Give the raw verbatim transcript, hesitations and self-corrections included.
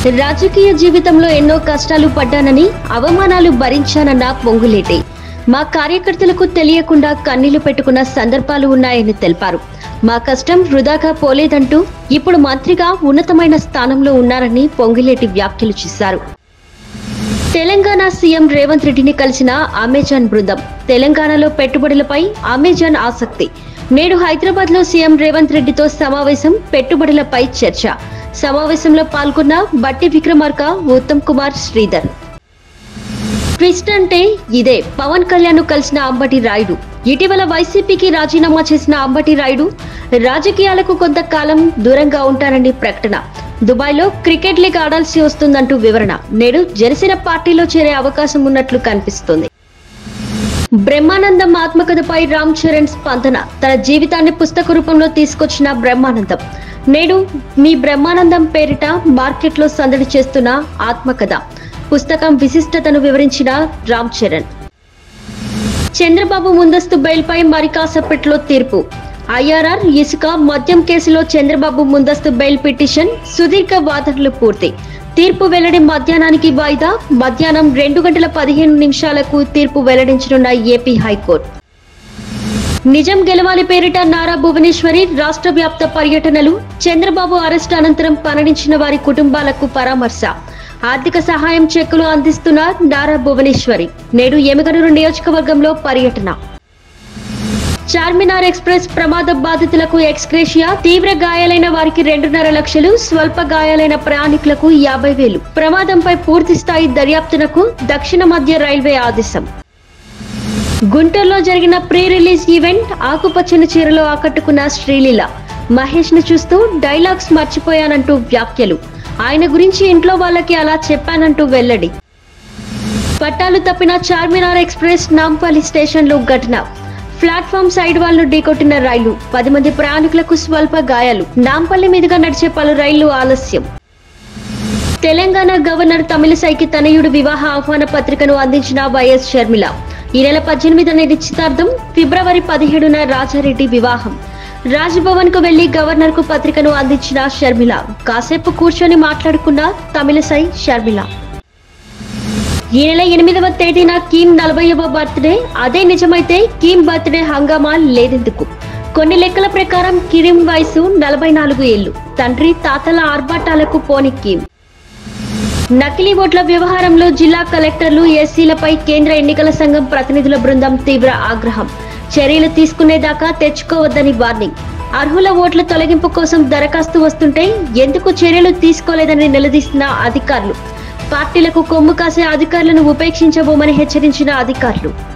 రాజకీయ జీవితంలో ఎన్నో కష్టాలు పడ్డానని అవమానాలు భరించానన్న పొంగులేటి మా కార్యకర్తలకు తెలియకుండా కన్నీళ్లు పెట్టుకున్న సందర్భాలు ఉన్నాయని తెలిపారు. మా కష్టం వృధాగా పోలేదంటూ ఇప్పుడు మంత్రిగా ఉన్నతమైన స్థానంలో ఉన్నారని పొంగులేటి వ్యాఖ్యలు చేశారు. తెలంగాణ సీఎం రేవంత్ రెడ్డిని కలిసిన అమెజాన్ బృందం. తెలంగాణలో పెట్టుబడులపై అమెజాన్ ఆసక్తి. నేడు హైదరాబాద్ లో సీఎం రేవంత్ రెడ్డితో సమావేశం, పెట్టుబడులపై చర్చ. సమావేశంలో పాల్గొన్న బట్టి విక్రమార్క, ఉత్తమ్ కుమార్, శ్రీధర్. ట్విస్ట్ అంటే ఇదే. పవన్ కళ్యాణ్ ను కలిసిన అంబటి రాయుడు. ఇటీవల వైసీపీకి రాజీనామా చేసిన అంబటి రాయుడు రాజకీయాలకు కొంతకాలం దూరంగా ఉంటారని ప్రకటన. దుబాయ్ లో క్రికెట్ లీగ్ ఆడాల్సి వస్తుందంటూ వివరణ. నేడు జనసేన పార్టీలో చేరే అవకాశం ఉన్నట్లు కనిపిస్తుంది. బ్రహ్మానందం ఆత్మకథపై రామ్ చరణ్ స్పందన. తన జీవితాన్ని పుస్తక రూపంలో తీసుకొచ్చిన బ్రహ్మానందం నేడు మీ బ్రహ్మానందం పేరిట మార్కెట్లో సందడి చేస్తున్న ఆత్మకథ పుస్తకం విశిష్టతను వివరించిన రామ్ చరణ్. చంద్రబాబు ముందస్తు బెయిల్పై మరి కాసేపట్లో తీర్పు. ఐఆర్ఆర్, ఇసుక, మద్యం కేసులో చంద్రబాబు ముందస్తు బెయిల్ పిటిషన్ సుదీర్ఘ వాదనలు పూర్తి. తీర్పు వెల్లడి మధ్యాహ్నానికి వాయిదా. మధ్యాహ్నం రెండు గంటల పదిహేను నిమిషాలకు తీర్పు వెల్లడించనున్న ఏపీ హైకోర్టు. నిజం గెలవాలి పేరిట నారా భువనేశ్వరి రాష్ట్ర వ్యాప్త పర్యటనలు. చంద్రబాబు అరెస్టు అనంతరం మరణించిన వారి కుటుంబాలకు పరామర్శ. ఆర్థిక సహాయం చెక్కులు అందిస్తున్న నారా భువనేశ్వరి. నేడు ఎమ్మిగనూరు నియోజకవర్గంలో పర్యటన. చార్మినార్ ఎక్స్ప్రెస్ ప్రమాద బాధితులకు ఎక్స్గ్రేషియా. తీవ్ర గాయాలైన వారికి రెండున్నర లక్షలు, స్వల్ప గాయాలైన ప్రయాణికులకు యాభై వేలు. ప్రమాదంపై పూర్తి స్థాయి దర్యాప్తునకు దక్షిణ మధ్య రైల్వే ఆదేశం. గుంటూరులో జరిగిన ప్రీ రిలీజ్ ఈవెంట్. ఆకుపచ్చని చీరలో ఆకట్టుకున్న శ్రీలీల. మహేష్ ను చూస్తూ డైలాగ్స్ మర్చిపోయానంటూ వ్యాఖ్యలు. ఆయన గురించి ఇంట్లో వాళ్ళకి అలా చెప్పానంటూ వెల్లడి. పట్టాలు తప్పిన చార్మినార్ ఎక్స్ప్రెస్ నాంపల్లి స్టేషన్ లో ఘటన. ప్లాట్ఫామ్ సైడ్ వాల్ ను ఢీకొట్టిన రైలు. పది మంది ప్రయాణికులకు స్వల్ప గాయాలు. నాంపల్లి మీదుగా నడిచే పలు రైళ్లు ఆలస్యం. తెలంగాణ గవర్నర్ తమిళిసైకి తనయుడు వివాహ ఆహ్వాన పత్రికను అందించిన వైఎస్ షర్మిల. ఈ నెల పద్దెనిమిదిన నిశ్చితార్థం. ఫిబ్రవరి పదిహేడున రాజారెడ్డి వివాహం. రాజ్భవన్ కు వెళ్లి గవర్నర్ కు పత్రికను అందించిన షర్మిల. కాసేపు కూర్చొని మాట్లాడుకున్న తమిళిసై, షర్మిల. ఈ నెల ఎనిమిదవ తేదీన కీమ్ నలభైవ బర్త్డే. అదే నిజమైతే కీమ్ బర్త్డే హంగామా లేదెందుకు? కొన్ని లెక్కల ప్రకారం కిరిమ్ వయసు నలభై నాలుగు ఏళ్లు. తండ్రి తాతల ఆర్భాటాలకు పోని కీమ్. నకిలీ ఓట్ల వ్యవహారంలో జిల్లా కలెక్టర్లు, ఎస్సీలపై కేంద్ర ఎన్నికల సంఘం ప్రతినిధుల బృందం తీవ్ర ఆగ్రహం. చర్యలు తీసుకునేదాకా తెచ్చుకోవద్దని వార్నింగ్. అర్హుల ఓట్ల తొలగింపు కోసం దరఖాస్తు వస్తుంటే ఎందుకు చర్యలు తీసుకోలేదని నిలదీసిన అధికారులు. పార్టీలకు కొమ్ము కాసే అధికారులను ఉపేక్షించబోమని హెచ్చరించిన అధికారులు.